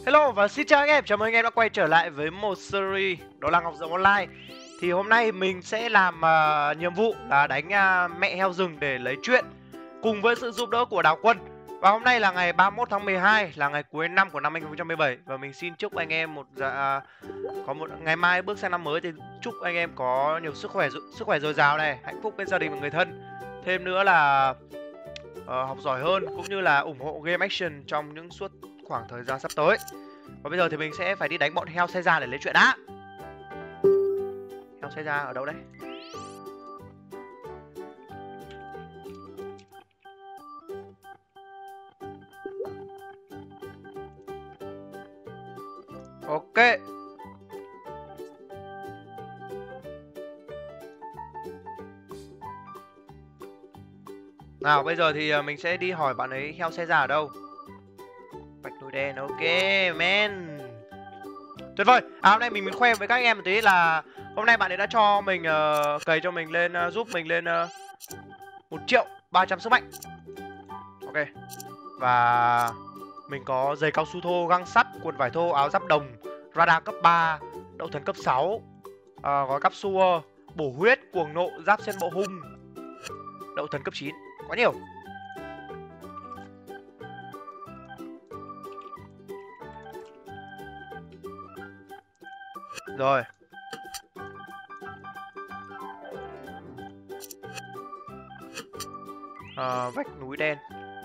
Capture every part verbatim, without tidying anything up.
Hello và xin chào anh em, chào mừng anh em đã quay trở lại với một series đó là Ngọc Rồng Online. Thì hôm nay mình sẽ làm uh, nhiệm vụ là đánh uh, mẹ heo rừng để lấy truyện cùng với sự giúp đỡ của Đào Quân. Và hôm nay là ngày ba mươi mốt tháng mười hai, là ngày cuối năm của năm hai nghìn không trăm mười bảy. Và mình xin chúc anh em một uh, có một ngày mai bước sang năm mới thì chúc anh em có nhiều sức khỏe sức khỏe dồi dào này, hạnh phúc bên gia đình và người thân. Thêm nữa là uh, học giỏi hơn cũng như là ủng hộ game action trong những suốt khoảng thời gian sắp tới. Và bây giờ thì mình sẽ phải đi đánh bọn heo xe ra để lấy chuyện đã. Heo xe ra ở đâu đấy? Ok. Nào bây giờ thì mình sẽ đi hỏi bạn ấy heo xe ra ở đâu. Bạch núi đen, ok man. Tuyệt vời. À hôm nay mình muốn khoe với các anh em một tí là hôm nay bạn ấy đã cho mình uh, cày cho mình lên uh, giúp mình lên uh, một triệu ba trăm sức mạnh. Ok. Và mình có giày cao su thô, găng sắt, quần vải thô, áo giáp đồng, radar cấp ba, đậu thần cấp sáu, uh, gói cắp xua, bổ huyết, cuồng nộ, giáp sen bộ hung, đậu thần cấp chín. Quá nhiều. Rồi. À, vách núi đen.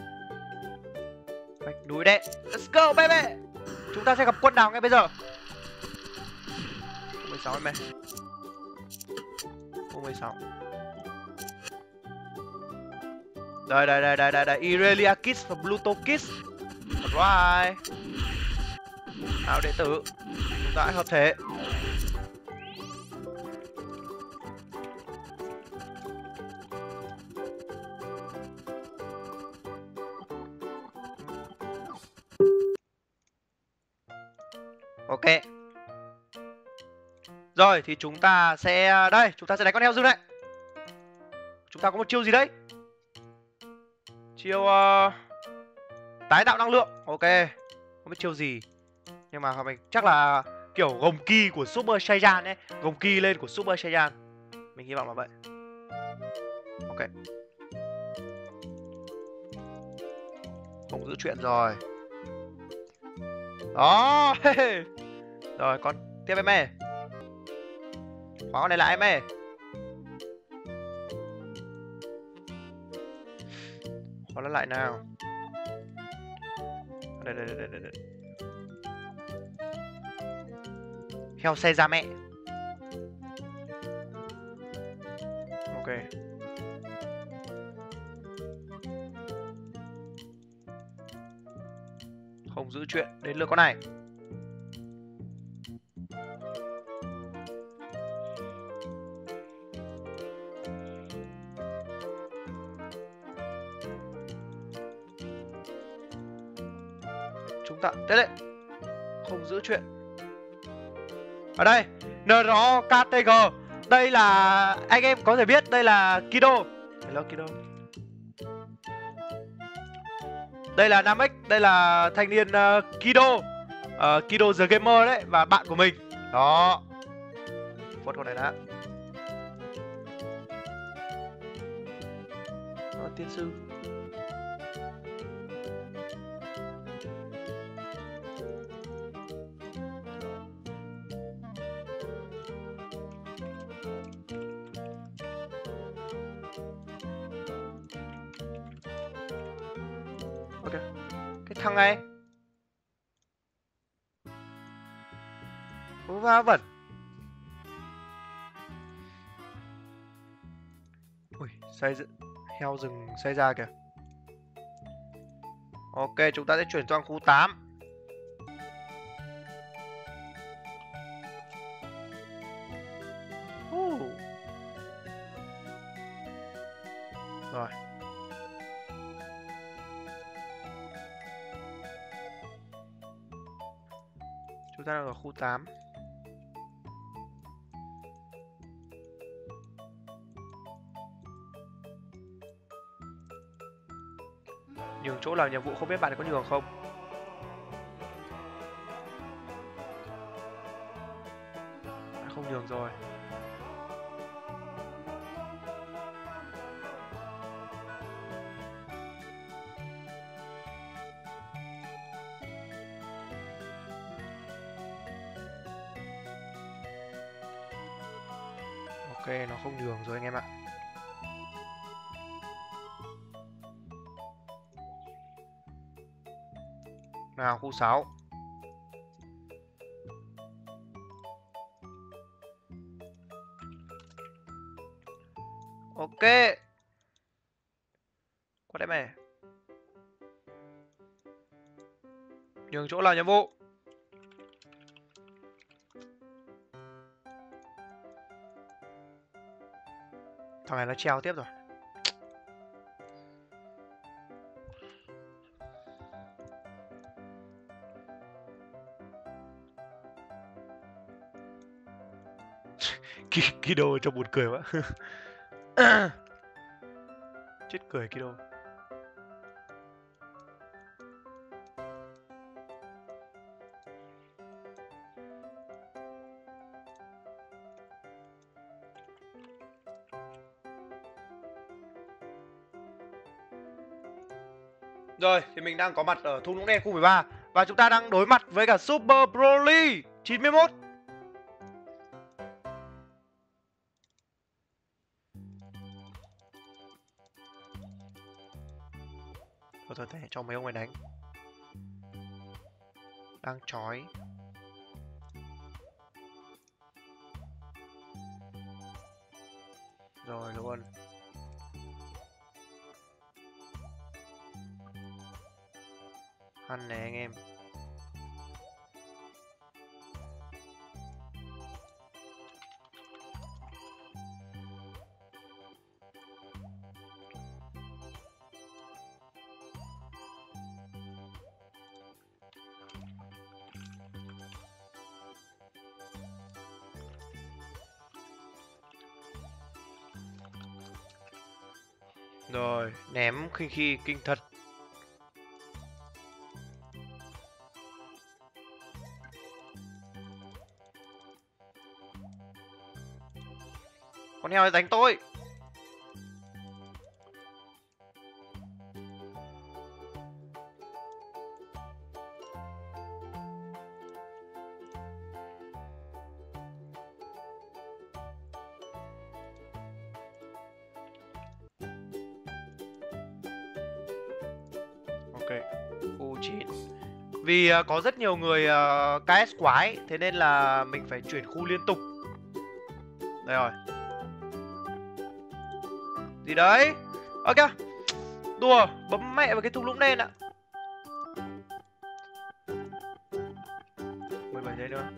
Vách núi đen. Let's go baby. Chúng ta sẽ gặp quân nào ngay bây giờ. mười sáu em ơi. mười sáu. Đây đây đây đây đây đây, Irelia Kiss và Pluto Kiss. Right. Nào đệ tử. Chúng ta hãy hợp thể. Ok. Rồi thì chúng ta sẽ đây, chúng ta sẽ đánh con heo rừng đấy. Chúng ta có một chiêu gì đấy? Chiêu uh, tái tạo năng lượng. Ok. Không biết chiêu gì. Nhưng mà mình chắc là kiểu gồng ki của Super Saiyan ấy, gồng ki lên của Super Saiyan. Mình hy vọng là vậy. Ok. Không giữ chuyện rồi. Đó. Rồi con tiếp em ơi. Khóa con này lại em ơi. Khóa nó lại nào. Đây đây đây đây đây. Heo xe ra mẹ. Ok. Không giữ chuyện. Đến lượt con này. Chúng ta thế đấy. Không giữ chuyện. Ở đây en rờ ca tê giê. Đây là anh em có thể biết đây là Kido. Hello Kido. Đây là Namek, đây là thanh niên uh, Kido, uh, Kido the Gamer đấy, và bạn của mình. Đó. Phốt con này đã. Đó, tiên sư. Ok. Cái thằng này Ủa va vẩn. Ui, xây dựng heo rừng xây ra kìa. Ok, chúng ta sẽ chuyển sang khu tám. uh. Rồi. Chúng ta đang ở khu tám. Nhường chỗ làm nhiệm vụ, không biết bạn có nhường không? Không nhường rồi. Ok, nó không nhường rồi anh em ạ. Nào, khu sáu. Ok. Qua đây mày. Nhường chỗ là nhiệm vụ. Thằng này nó treo tiếp rồi. Kido trông buồn cười quá. Chết cười Kido. Rồi, thì mình đang có mặt ở thung lũng đen khu mười ba. Và chúng ta đang đối mặt với cả Super Broly chín mươi mốt. Thôi thôi, cho mấy ông này đánh. Đang chói. Rồi luôn. Ăn này anh em. Rồi, ném khinh khi kinh thật. Con heo này đánh tôi. Ok, khu chín. Vì uh, có rất nhiều người uh, ca ét quái, thế nên là mình phải chuyển khu liên tục. Đây rồi. Gì đấy? Ơ kìa. Đùa, bấm mẹ vào cái thung lũng đen ạ. mười bảy giây nữa.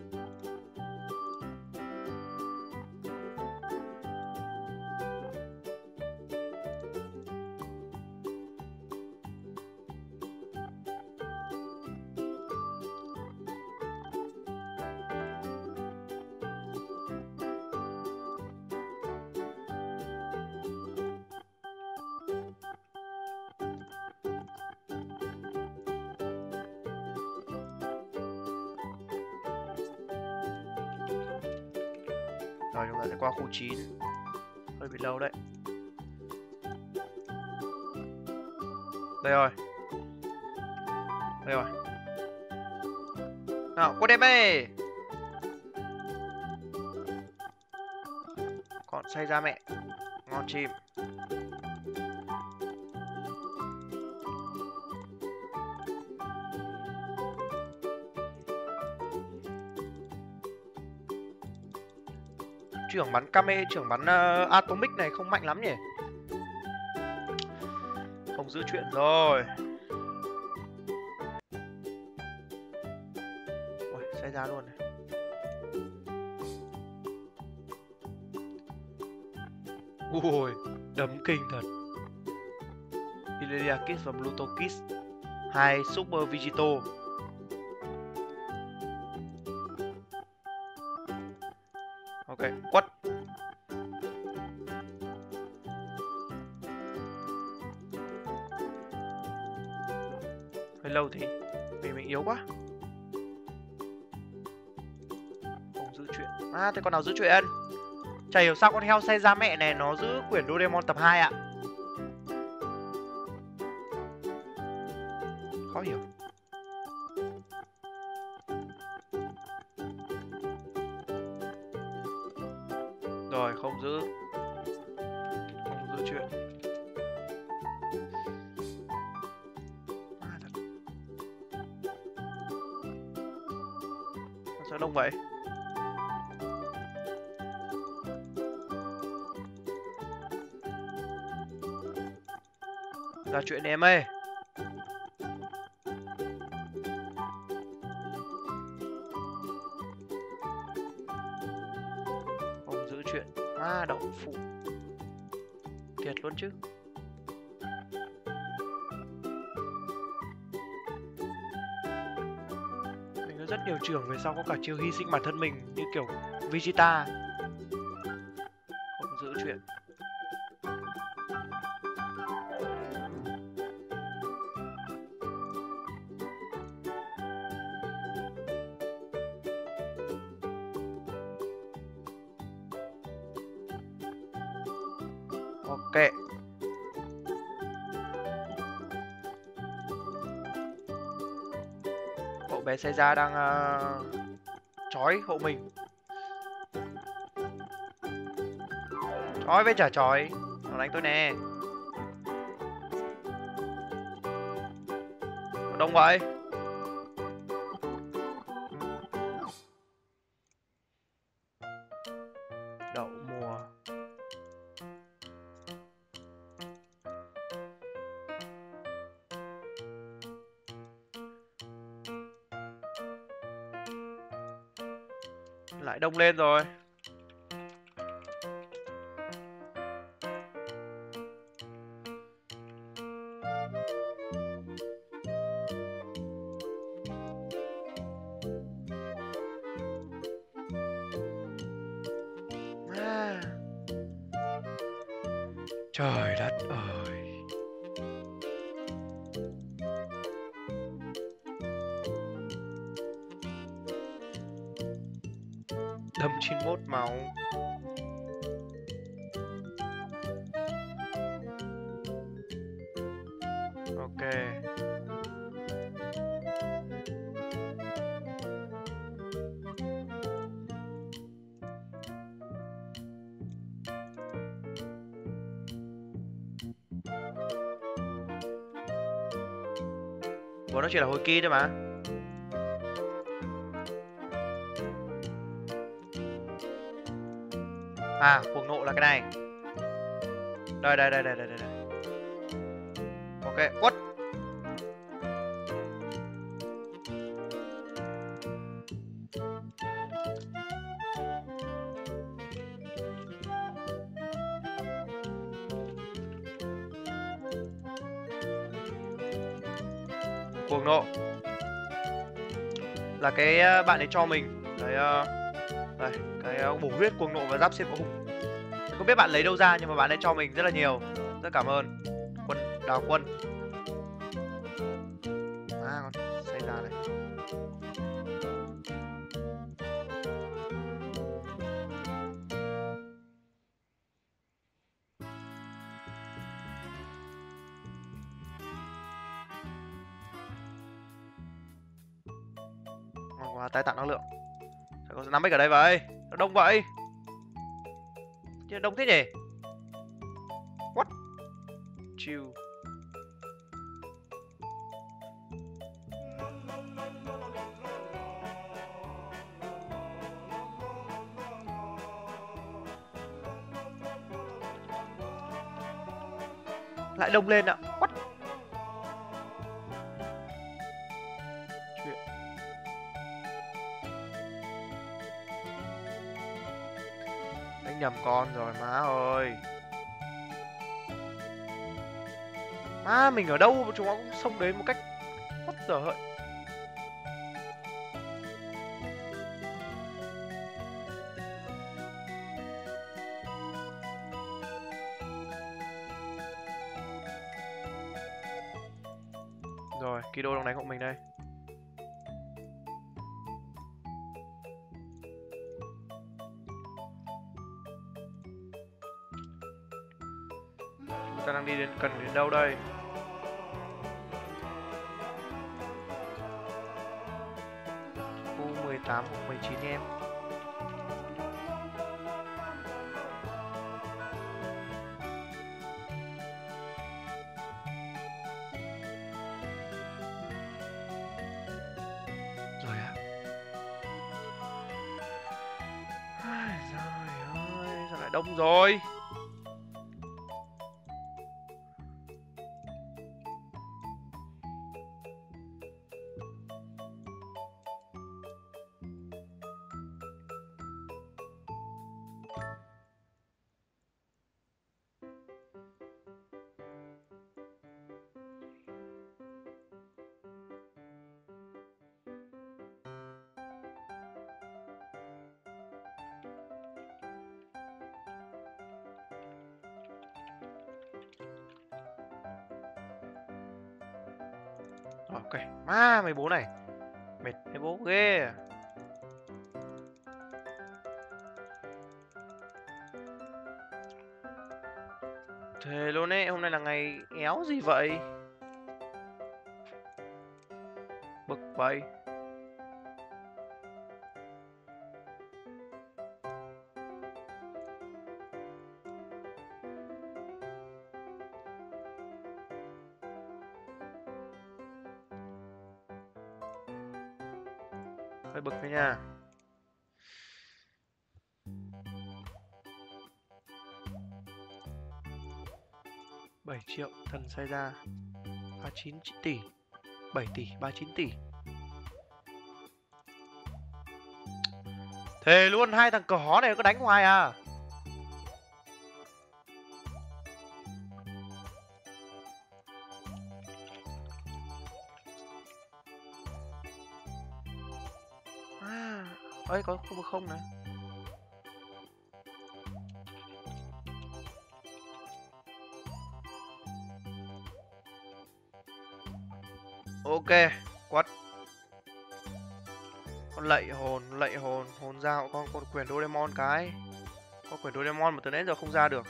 Rồi chúng ta sẽ qua khu chín. Hơi bị lâu đấy. Đây rồi. Đây rồi. Nào, qua đêm ơi. Còn say ra mẹ. Ngon chim. Trưởng bắn Kame, trưởng bắn uh, Atomic này không mạnh lắm nhỉ. Không giữ chuyện rồi. Ôi, xảy ra luôn này. Ui, đấm kinh thật. Irelia Kiss và Pluto Kiss. Hai Super Vegito. Ok, quất. Hơi lâu thì vì mình yếu quá. Không giữ chuyện. À thế con nào giữ chuyện? Chả hiểu sao con heo xe da mẹ này nó giữ quyển Doraemon tập hai ạ. Khó hiểu. Rồi không giữ. Không giữ chuyện. À, thật. Sao đông vậy? Ra chuyện đi em ơi. Không giữ chuyện. À đậu phụ. Thiệt luôn chứ. Mình có rất nhiều trưởng về sau có cả chiêu hy sinh bản thân mình như kiểu Vegeta. Không giữ chuyện. Ok. Cậu bé xe ra đang uh, chói hộ mình. Chói với chả chói. Nó đánh tôi nè. Đông vậy. Đậu mùa. Lại đông lên rồi. À. Trời đất ơi. Đâm chín mốt máu. Ok. Bố nó chỉ là hồi kỳ thôi mà. À, cuồng nộ là cái này. Đây đây đây đây đây đây. Ok, quất. Cuồng nộ là cái bạn ấy cho mình cái uh, đây, cái uh, bổ huyết cuồng nộ và giáp xiên của hùng. Không biết bạn lấy đâu ra nhưng mà bạn ấy cho mình rất là nhiều. Rất cảm ơn quân Đào Quân. À con xây ra này. Ngon quá, tái tạo năng lượng. Sao có năm bích ở đây vậy? Nó đông vậy? Chứ đông thế nhỉ? What? Chill. Lại đông lên ạ. What? Chuyện. Đánh nhầm con rồi má ơi. Má mình ở đâu mà chúng nó cũng xông đến một cách bất giờ hợi. Rồi, Kido đang đánh hộ mình đây. ta đang đi đến cần đến đâu đây? Khu mười tám hoặc mười chín em. Rồi ạ. Ai giời ơi, sao lại đông rồi? Ok, ma mày bố này. Mệt thấy bố ghê à. Thề luôn ấy, hôm nay là ngày éo gì vậy? Bực vậy. Hơi bực đấy nha. bảy triệu thần sai ra ba mươi chín tỷ, bảy tỷ, ba mươi chín tỷ. Thề luôn, hai thằng cỏ hó này có đánh hoài à. À, ơi có khu vực không này. Ok, quất. Con lậy hồn, lậy hồn, hồn ra con con quyền Doraemon cái. Con quyền Doraemon mà từ nãy giờ không ra được.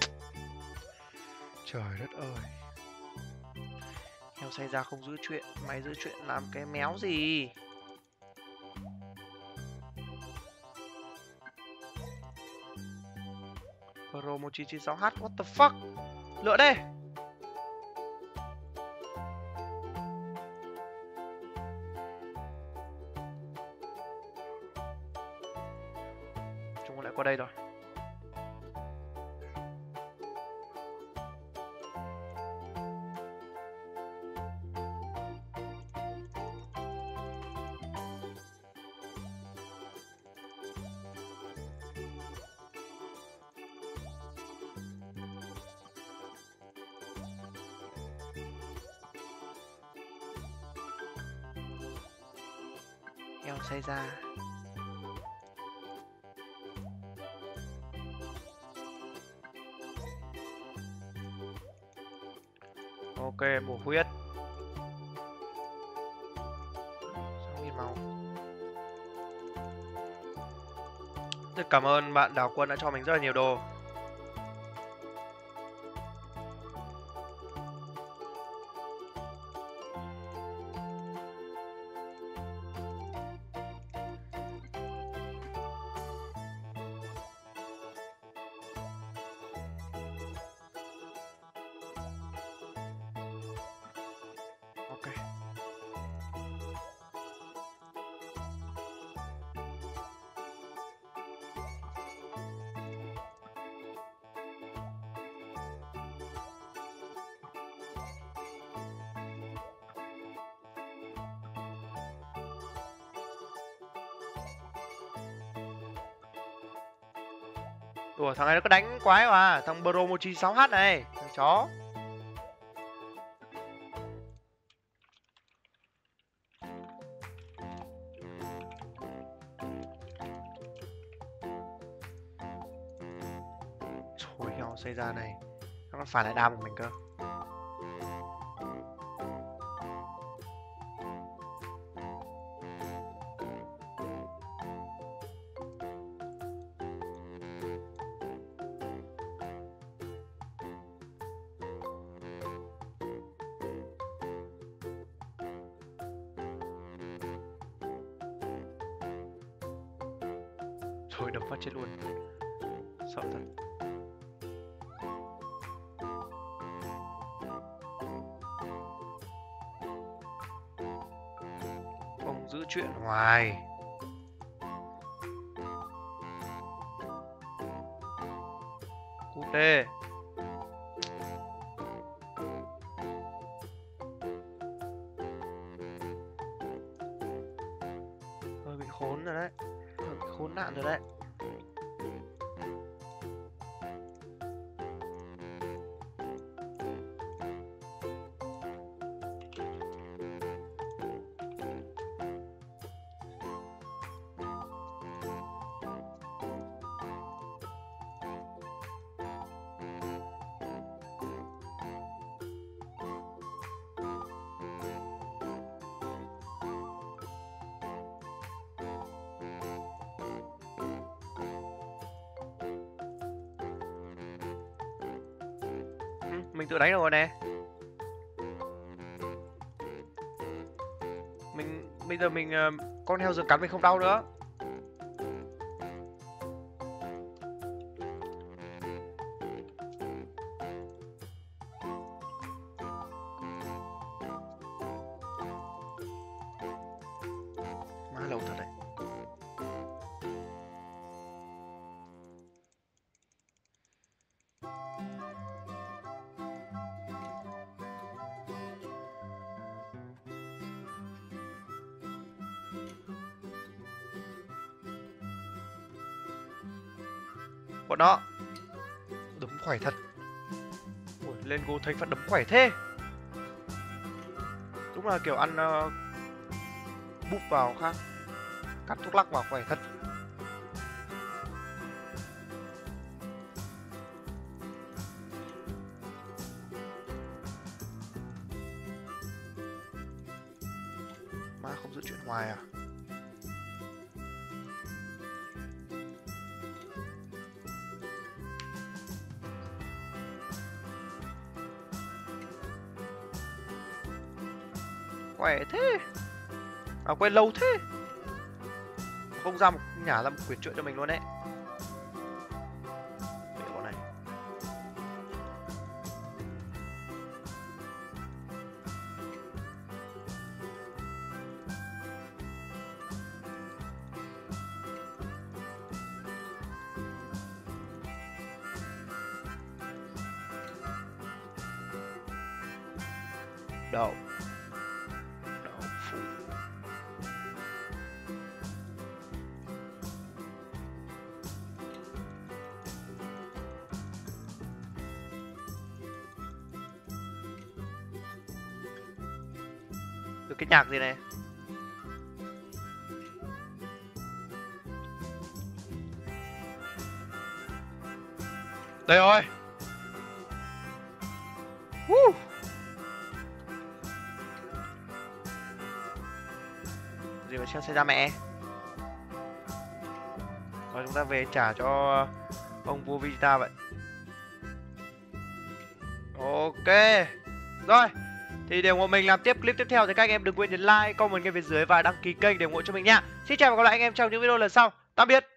Trời đất ơi. Heo say ra không giữ chuyện, mày giữ chuyện làm cái méo gì? Pro một chín chín sáu h, what the fuck? Lựa đây. Chúng lại qua đây rồi. Heo say ra. Ok, bổ huyết. sáu nghìn máu. Rất cảm ơn bạn Đào Quân đã cho mình rất là nhiều đồ. Ok. Đùa, thằng này nó có đánh quái mà. Thằng Pro một chín sáu h này. Thằng chó. Trời, heo xây ra này nó còn phản lại đam của mình cơ. Thôi đập phát chết luôn. Sợ thật. Ông giữ chuyện hoài. Cút đi. Hơi bị khốn rồi đấy. Hơi bị khốn nạn rồi đấy. Mình tự đánh được rồi nè. Mình bây giờ mình uh, con heo rừng cắn mình không đau nữa. Má lâu thật đấy. Bọn nó đấm khỏe thật. Ui, lên go thấy phát đấm khỏe thế. Đúng là kiểu ăn uh, búp vào khác. Cắt thuốc lắc vào khỏe thật. Má không giữ chuyện hoài à. Khỏe thế. À quên lâu thế. Không ra một nhả ra một quyển trượng cho mình luôn đấy. Để bọn này. Đậu. Cái nhạc gì này? Đây rồi. Woo. Gì mà xem xảy ra mẹ. Rồi chúng ta về trả cho ông vua Vegeta vậy. Ok. Rồi. Thì để ủng hộ mình làm tiếp clip tiếp theo thì các anh em đừng quên nhấn like, comment ngay phía dưới và đăng ký kênh để ủng hộ cho mình nha. Xin chào và gặp lại anh em trong những video lần sau. Tạm biệt.